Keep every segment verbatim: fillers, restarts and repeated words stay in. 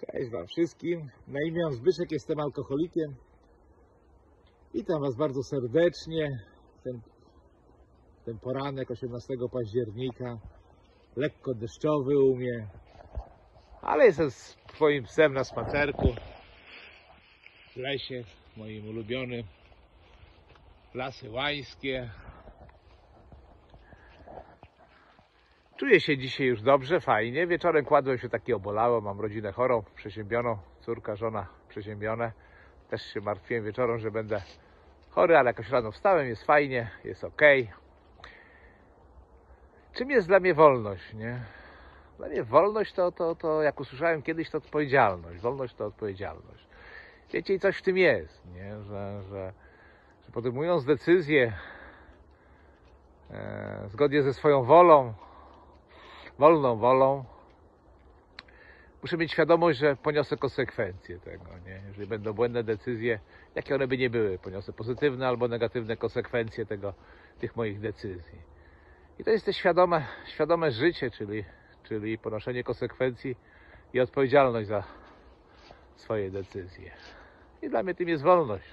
Cześć Wam wszystkim. Na imię mam Zbyszek, jestem alkoholikiem. Witam Was bardzo serdecznie. Ten, ten poranek osiemnastego października, lekko deszczowy u mnie, ale jestem z swoim psem na spacerku w lesie, moim ulubionym. Lasy łańskie. Czuję się dzisiaj już dobrze, fajnie. Wieczorem kładłem się taki obolały, mam rodzinę chorą, przeziębioną, córka, żona przeziębione. Też się martwiłem wieczorem, że będę chory, ale jakoś rano wstałem, jest fajnie, jest ok. Czym jest dla mnie wolność, nie? Dla mnie wolność to, to, to jak usłyszałem kiedyś, to odpowiedzialność. Wolność to odpowiedzialność. Wiecie, i coś w tym jest, nie? Że, że, że podejmując decyzję e, zgodnie ze swoją wolą, wolną wolą, muszę mieć świadomość, że poniosę konsekwencje tego, nie? Jeżeli będą błędne decyzje, jakie one by nie były, poniosę pozytywne albo negatywne konsekwencje tego, tych moich decyzji. I to jest to świadome, świadome życie, czyli, czyli ponoszenie konsekwencji i odpowiedzialność za swoje decyzje. I dla mnie tym jest wolność.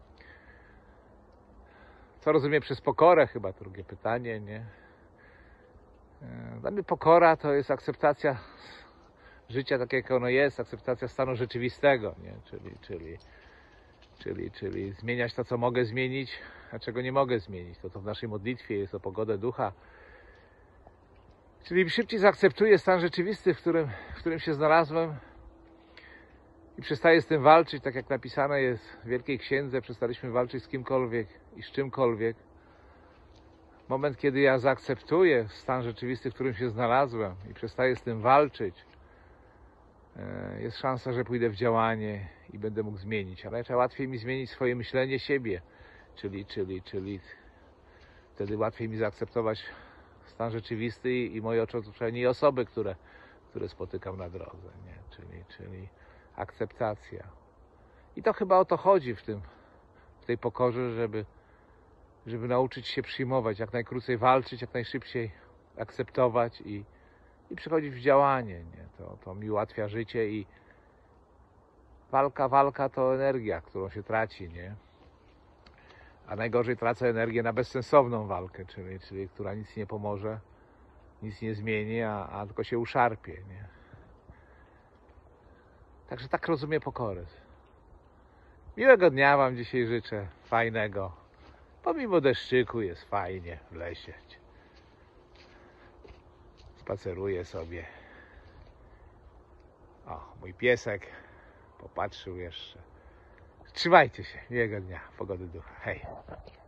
Co rozumiem przez pokorę? Chyba drugie pytanie, nie? Dla mnie pokora to jest akceptacja życia tak, jak ono jest, akceptacja stanu rzeczywistego, nie? Czyli, czyli, czyli, czyli zmieniać to, co mogę zmienić, a czego nie mogę zmienić. To, co w naszej modlitwie jest o pogodę ducha. Czyli im szybciej zaakceptuję stan rzeczywisty, w którym, w którym się znalazłem i przestaję z tym walczyć, tak jak napisane jest w Wielkiej Księdze, przestaliśmy walczyć z kimkolwiek i z czymkolwiek. Moment, kiedy ja zaakceptuję stan rzeczywisty, w którym się znalazłem i przestaję z tym walczyć, jest szansa, że pójdę w działanie i będę mógł zmienić. Ale trzeba łatwiej mi zmienić swoje myślenie siebie, czyli, czyli, czyli wtedy łatwiej mi zaakceptować stan rzeczywisty i moje otoczenie i osoby, które, które spotykam na drodze, nie? Czyli, czyli akceptacja. I to chyba o to chodzi w tym, w tej pokorze, żeby żeby nauczyć się przyjmować, jak najkrócej walczyć, jak najszybciej akceptować i, i przechodzić w działanie. Nie? To, to mi ułatwia życie i walka, walka to energia, którą się traci, nie? A najgorzej tracę energię na bezsensowną walkę, czyli, czyli która nic nie pomoże, nic nie zmieni, a, a tylko się uszarpie. Nie? Także tak rozumiem pokorę. Miłego dnia Wam dzisiaj życzę, fajnego. Pomimo deszczyku jest fajnie w lesie. Spaceruję sobie. O, mój piesek popatrzył jeszcze. Trzymajcie się. Miłego dnia. Pogody ducha. Hej.